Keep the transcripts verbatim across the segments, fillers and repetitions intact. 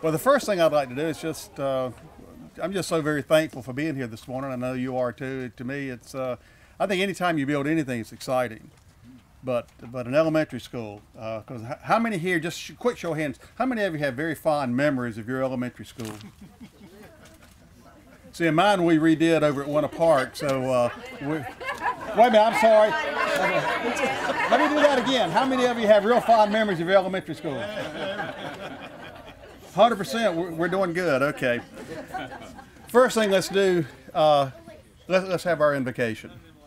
Well, the first thing I'd like to do is just, uh, I'm just so very thankful for being here this morning. I know you are too. To me, it's, uh, I think anytime you build anything, it's exciting. But but an elementary school, because uh, how many here, just sh quick show of hands, how many of you have very fond memories of your elementary school? See, in mine we redid over at Winter Park, so, uh, we, wait a minute, I'm sorry. Let me do that again. How many of you have real fond memories of your elementary school? one hundred percent, we're, we're doing good, okay. First thing let's do, uh, let, let's have our invocation.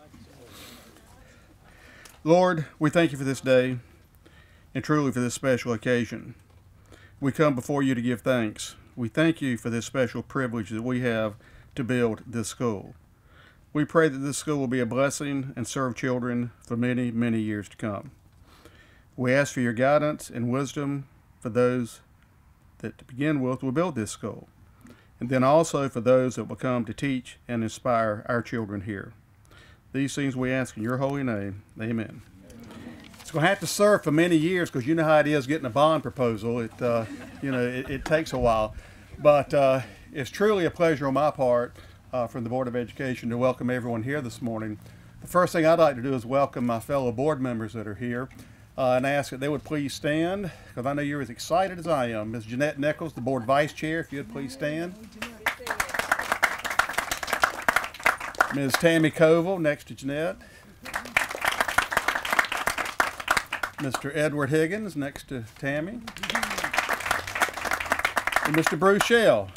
Lord, we thank you for this day and truly for this special occasion. We come before you to give thanks. We thank you for this special privilege that we have to build this school. We pray that this school will be a blessing and serve children for many, many years to come. We ask for your guidance and wisdom for those that, to begin with, will build this school, and then also for those that will come to teach and inspire our children here. These things we ask in your holy name. Amen. It's going to have to serve for many years because you know how it is getting a bond proposal. It, uh, you know, it, it takes a while. But uh, it's truly a pleasure on my part uh, from the Board of Education to welcome everyone here this morning. The first thing I'd like to do is welcome my fellow board members that are here uh, and ask that they would please stand because I know you're as excited as I am. Miz Jeanette Nichols, the Board Vice Chair, if you'd please stand. Miz Tammy Koval, next to Jeanette. Mister Edward Higgins, next to Tammy. And Mister Bruce Shell.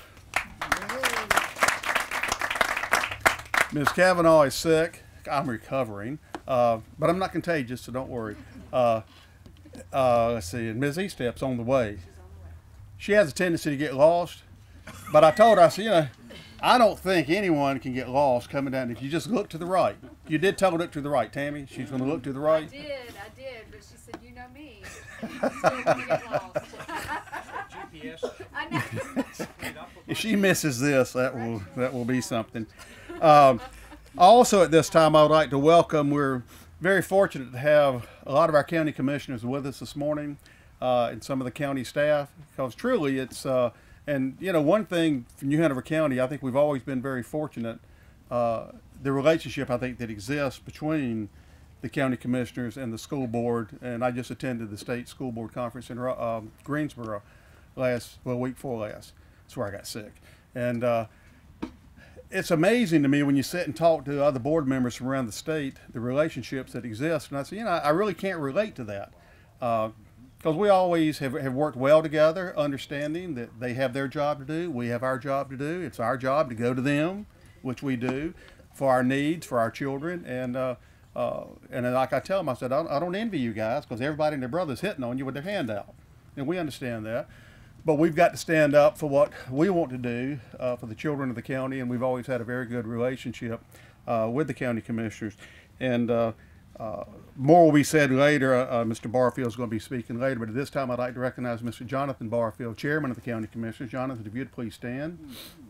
Miz Kavanaugh is sick. I'm recovering, uh, but I'm not contagious, so don't worry. Uh, uh, let's see, and Miz Estep's on the way. She has a tendency to get lost, but I told her, I said, you know, I don't think anyone can get lost coming down if you just look to the right. You did tell her to look to the right, Tammy. She's going to look to the right. I did, I did, but she said, you know me. Still gonna get lost. G P S. I know. If she misses this, that will that will be something. Um, also, at this time, I would like to welcome. We're very fortunate to have a lot of our county commissioners with us this morning, uh, and some of the county staff, because truly, it's. Uh, And, you know, one thing from New Hanover County, I think we've always been very fortunate, uh, the relationship, I think, that exists between the county commissioners and the school board. And I just attended the state school board conference in uh, Greensboro last, well, week before last. That's where I got sick. And uh, it's amazing to me when you sit and talk to other board members from around the state, the relationships that exist. And I say, you know, I really can't relate to that. Uh, Because we always have, have worked well together, understanding that they have their job to do, we have our job to do. It's our job to go to them, which we do, for our needs, for our children. And uh, uh, and like I tell them, I said, I don't, I don't envy you guys because everybody and their brother's hitting on you with their hand out. And we understand that. But we've got to stand up for what we want to do uh, for the children of the county. And we've always had a very good relationship uh, with the county commissioners. And uh, Uh, more will be said later. Uh, Mister Barfield is going to be speaking later, but at this time I'd like to recognize Mister Jonathan Barfield, Chairman of the County Commissioners. Jonathan, if you'd please stand.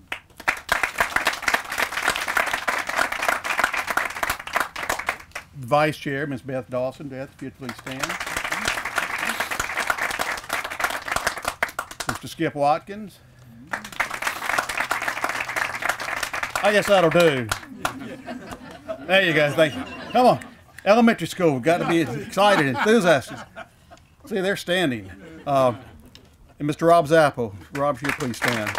Vice Chair, Miz Beth Dawson. Beth, if you'd please stand. Mister Skip Watkins. I guess that'll do. There you go. Thank you. Come on. Elementary school, we've got to be excited, enthusiastic. See, they're standing. Uh, and Mister Rob Zappo. Rob, if you please stand.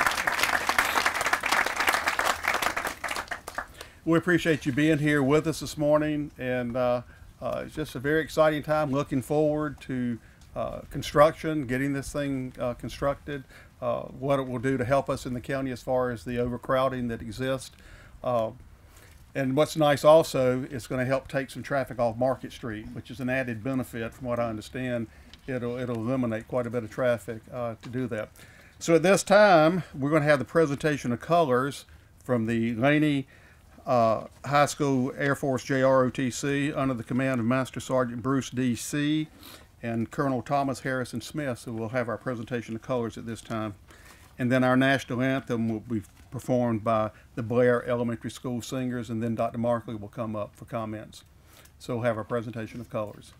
We appreciate you being here with us this morning, and uh, uh, it's just a very exciting time. Looking forward to uh, construction, getting this thing uh, constructed, uh, what it will do to help us in the county as far as the overcrowding that exists. Uh, And what's nice also, it's going to help take some traffic off Market Street, which is an added benefit from what I understand. It'll, it'll eliminate quite a bit of traffic uh, to do that. So at this time, we're going to have the presentation of colors from the Laney uh, High School Air Force J R O T C under the command of Master Sergeant Bruce D C and Colonel Thomas Harrison Smith. So we'll have our presentation of colors at this time. And then our national anthem will be performed by the Blair Elementary School singers, and then Doctor Markley will come up for comments. So we'll have our presentation of colors.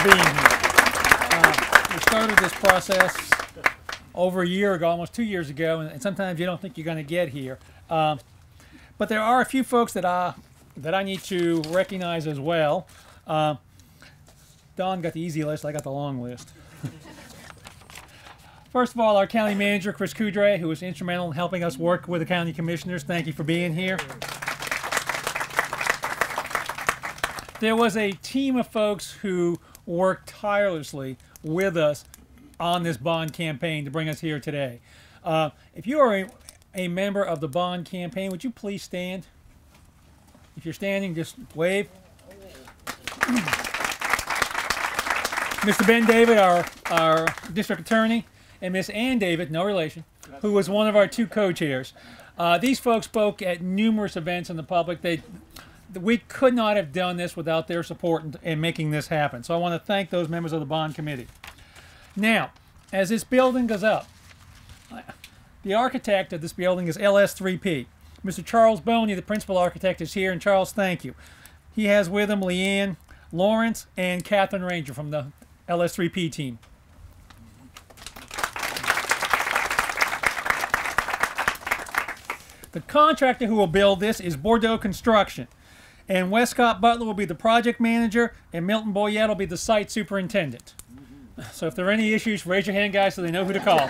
for being here. Uh, we started this process over a year ago, almost two years ago, and, and sometimes you don't think you're going to get here. Um, but there are a few folks that I, that I need to recognize as well. Uh, Don got the easy list, I got the long list. First of all, our county manager, Chris Coudray, who was instrumental in helping us work with the county commissioners. Thank you for being here. There was a team of folks who worked tirelessly with us on this bond campaign to bring us here today. Uh, if you are a, a member of the bond campaign, would you please stand? If you're standing, just wave. Mister Ben David, our, our district attorney, and Miss Ann David, no relation, who was one of our two co-chairs. Uh, these folks spoke at numerous events in the public. They, we could not have done this without their support in, in making this happen. So I want to thank those members of the bond committee. Now, as this building goes up, the architect of this building is L S three P. Mister Charles Boney, the principal architect, is here, and Charles, thank you. He has with him Leanne Lawrence and Catherine Ranger from the L S three P team. The contractor who will build this is Bordeaux Construction, and Westcott Butler will be the project manager, and Milton Boyette will be the site superintendent. So if there are any issues, raise your hand, guys, so they know who to call.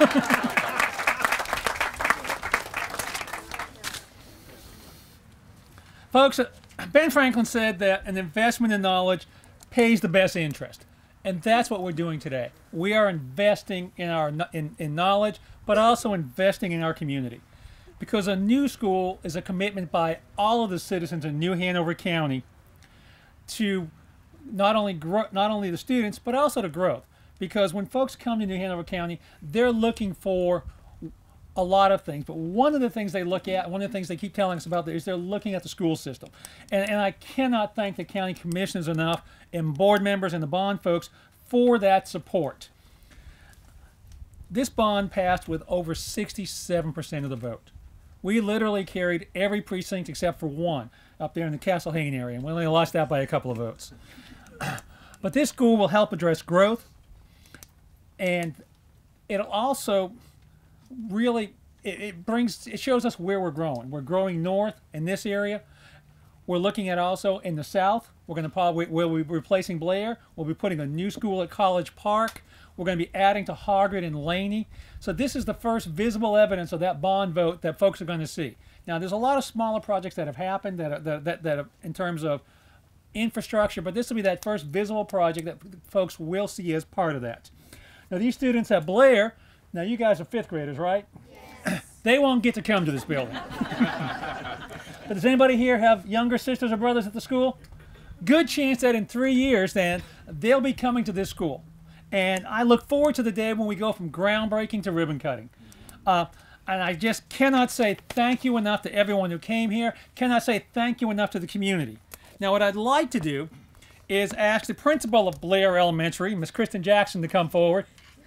Folks, Ben Franklin said that an investment in knowledge pays the best interest, and that's what we're doing today. We are investing in our in, in knowledge, but also investing in our community. Because a new school is a commitment by all of the citizens in New Hanover County to not only grow, not only the students, but also the growth. Because when folks come to New Hanover County, they're looking for a lot of things. But one of the things they look at, one of the things they keep telling us about is they're looking at the school system. And, and I cannot thank the county commissioners enough, and board members and the bond folks for that support. This bond passed with over sixty-seven percent of the vote. We literally carried every precinct except for one up there in the Castle Hayne area, and we only lost that by a couple of votes. But this school will help address growth, and it'll also really, it, it brings, it shows us where we're growing. We're growing north in this area. We're looking at also in the south. We're going to probably, we'll be replacing Blair. We'll be putting a new school at College Park. We're going to be adding to Hargard and Laney. So this is the first visible evidence of that bond vote that folks are going to see. Now, there's a lot of smaller projects that have happened that, are, that, that, that have, in terms of infrastructure, but this will be that first visible project that folks will see as part of that. Now, these students at Blair, now you guys are fifth graders, right? Yes. They won't get to come to this building. But does anybody here have younger sisters or brothers at the school? Good chance that in three years, then, they'll be coming to this school. And I look forward to the day when we go from groundbreaking to ribbon cutting. Uh, and I just cannot say thank you enough to everyone who came here, cannot say thank you enough to the community. Now, what I'd like to do is ask the principal of Blair Elementary, Miss Kristen Jackson, to come forward.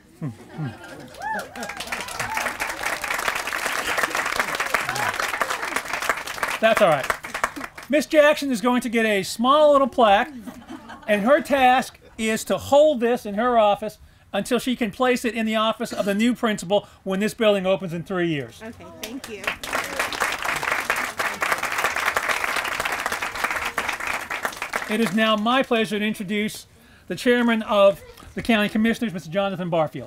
That's all right. Miss Jackson is going to get a small little plaque, and her task is to hold this in her office until she can place it in the office of the new principal when this building opens in three years. Okay, thank you. It is now my pleasure to introduce the chairman of the County Commissioners, Mister Jonathan Barfield.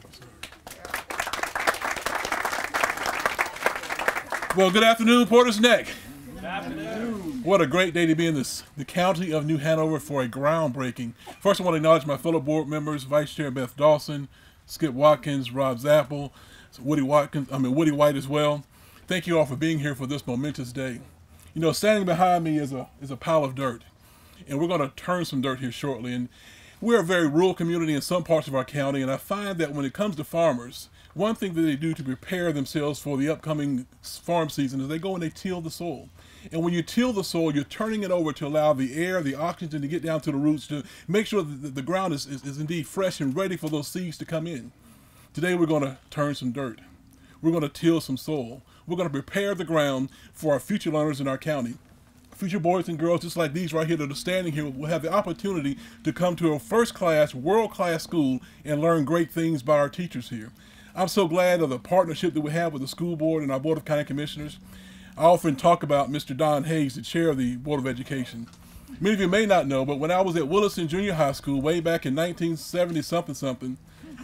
Well, good afternoon, Porter's Neck. Good afternoon. What a great day to be in this, the county of New Hanover for a groundbreaking. First, I want to acknowledge my fellow board members, Vice Chair Beth Dawson, Skip Watkins, Rob Zapple, Woody Watkins, I mean Woody White as well. Thank you all for being here for this momentous day. You know, standing behind me is a is a pile of dirt, and we're going to turn some dirt here shortly. And we're a very rural community in some parts of our county, and I find that when it comes to farmers, one thing that they do to prepare themselves for the upcoming farm season is they go and they till the soil. And when you till the soil, you're turning it over to allow the air, the oxygen to get down to the roots to make sure that the ground is, is, is indeed fresh and ready for those seeds to come in. Today we're going to turn some dirt. We're going to till some soil. We're going to prepare the ground for our future learners in our county. future boys and girls just like these right here that are standing here will have the opportunity to come to a first-class, world-class school and learn great things by our teachers here. I'm so glad of the partnership that we have with the school board and our Board of County Commissioners. I often talk about Mister Don Hayes, the chair of the Board of Education. Many of you may not know, but when I was at Williston Junior High School way back in nineteen seventy something something,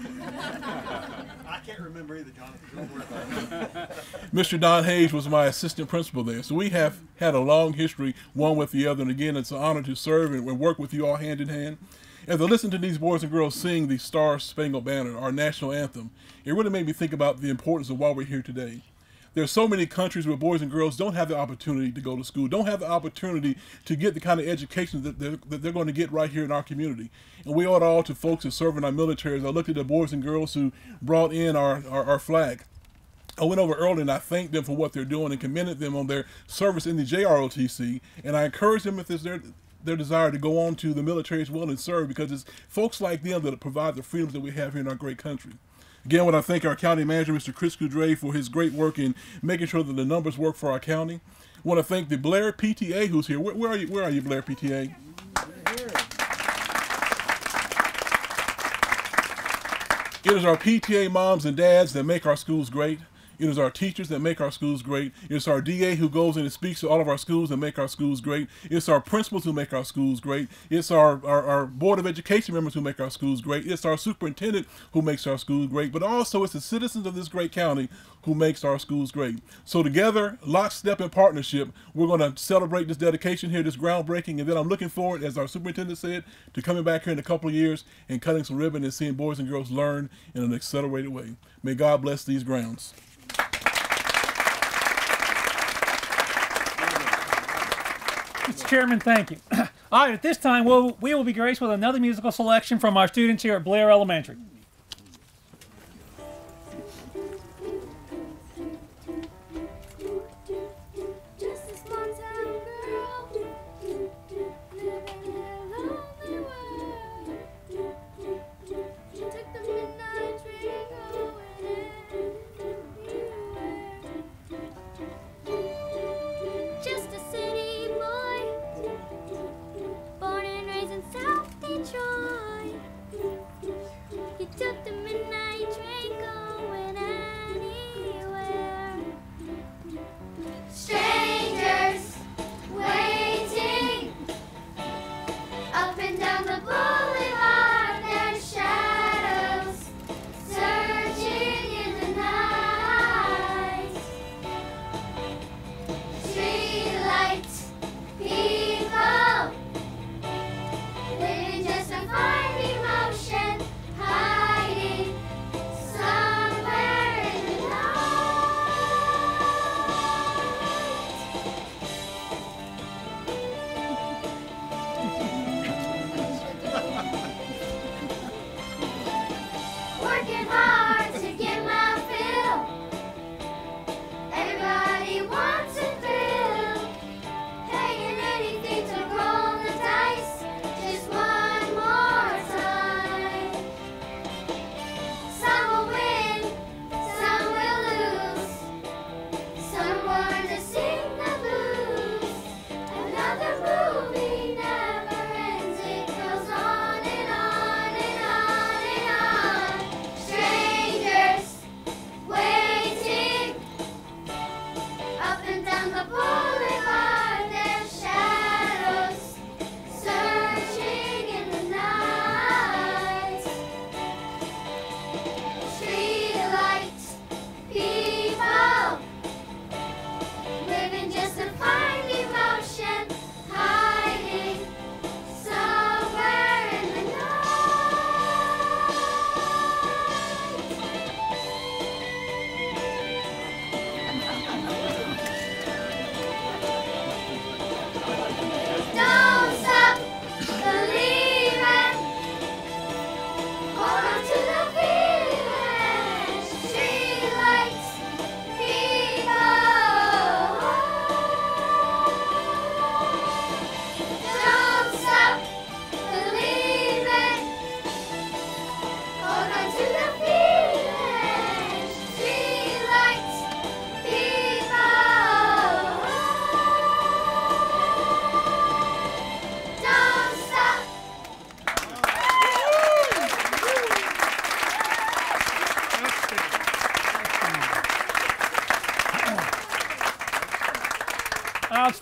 I can't remember either, Jonathan. Don't worry about it. Mister Don Hayes was my assistant principal there. So we have had a long history, one with the other. And again, it's an honor to serve and work with you all hand in hand. As I listen to these boys and girls sing the Star Spangled Banner, our national anthem, it really made me think about the importance of why we're here today. There are so many countries where boys and girls don't have the opportunity to go to school, don't have the opportunity to get the kind of education that they're, that they're going to get right here in our community. And we owe it all to folks who serve in our military. As I looked at the boys and girls who brought in our, our, our flag, I went over early and I thanked them for what they're doing and commended them on their service in the J R O T C. And I encourage them if it's their, their desire to go on to the military as well and serve, because it's folks like them that provide the freedoms that we have here in our great country. Again, I want to thank our county manager, Mister Chris Coudray, for his great work in making sure that the numbers work for our county. I want to thank the Blair P T A who's here. Where, where are you? Where are you, Blair P T A? It is our P T A moms and dads that make our schools great. It is our teachers that make our schools great. It's our D A who goes in and speaks to all of our schools and make our schools great. It's our principals who make our schools great. It's our, our, our Board of Education members who make our schools great. It's our superintendent who makes our schools great. But also it's the citizens of this great county who makes our schools great. So together, lockstep and partnership, we're going to celebrate this dedication here, this groundbreaking. And then I'm looking forward, as our superintendent said, to coming back here in a couple of years and cutting some ribbon and seeing boys and girls learn in an accelerated way. May God bless these grounds. Mister Chairman, thank you. All right, at this time, we'll, we will be graced with another musical selection from our students here at Blair Elementary. Just a small town girl, living in a lonely world. Took the midnight train going anywhere. Just a city boy, born and raised in South Detroit. He took the midnight train going anywhere. Strangers waiting up and down the boulevard, their shadows searching in the night. Streetlights, people living just a fine emotion, hiding somewhere in the night.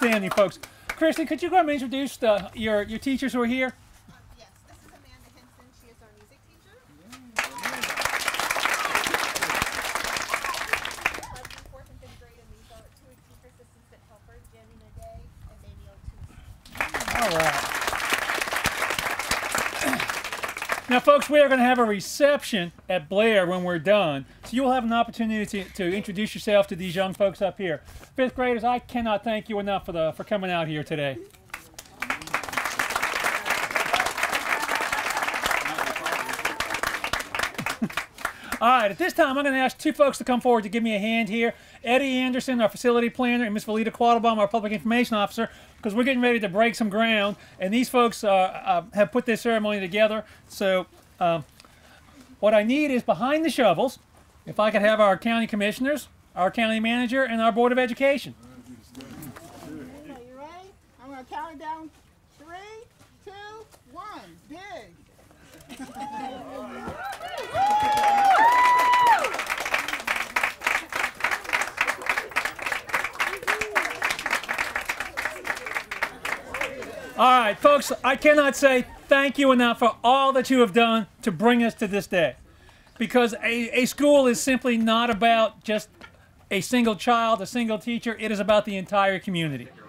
outstanding, folks. Kristen, could you go ahead and introduce the, your, your teachers who are here? Yes, this is Amanda Henson. She is our music teacher. Husband, fourth and fifth grade, and these are two teacher assistants that help her, Jenny Naday and Mamie O'Toole. All right. Now, folks, we are going to have a reception at Blair when we're done, so you'll have an opportunity to, to introduce yourself to these young folks up here. Fifth graders, I cannot thank you enough for the for coming out here today. All right, at this time, I'm going to ask two folks to come forward to give me a hand here. Eddie Anderson, our facility planner, and Miss Valita Quattlebaum, our public information officer, because we're getting ready to break some ground, and these folks uh, uh, have put this ceremony together. So um, what I need is behind the shovels, if I could have our county commissioners, our county manager, and our Board of Education. Okay, you ready? I'm going to count it down. Three, two, one. Dig. All right, folks, I cannot say thank you enough for all that you have done to bring us to this day. Because a, a school is simply not about just a single child, a single teacher. It is about the entire community.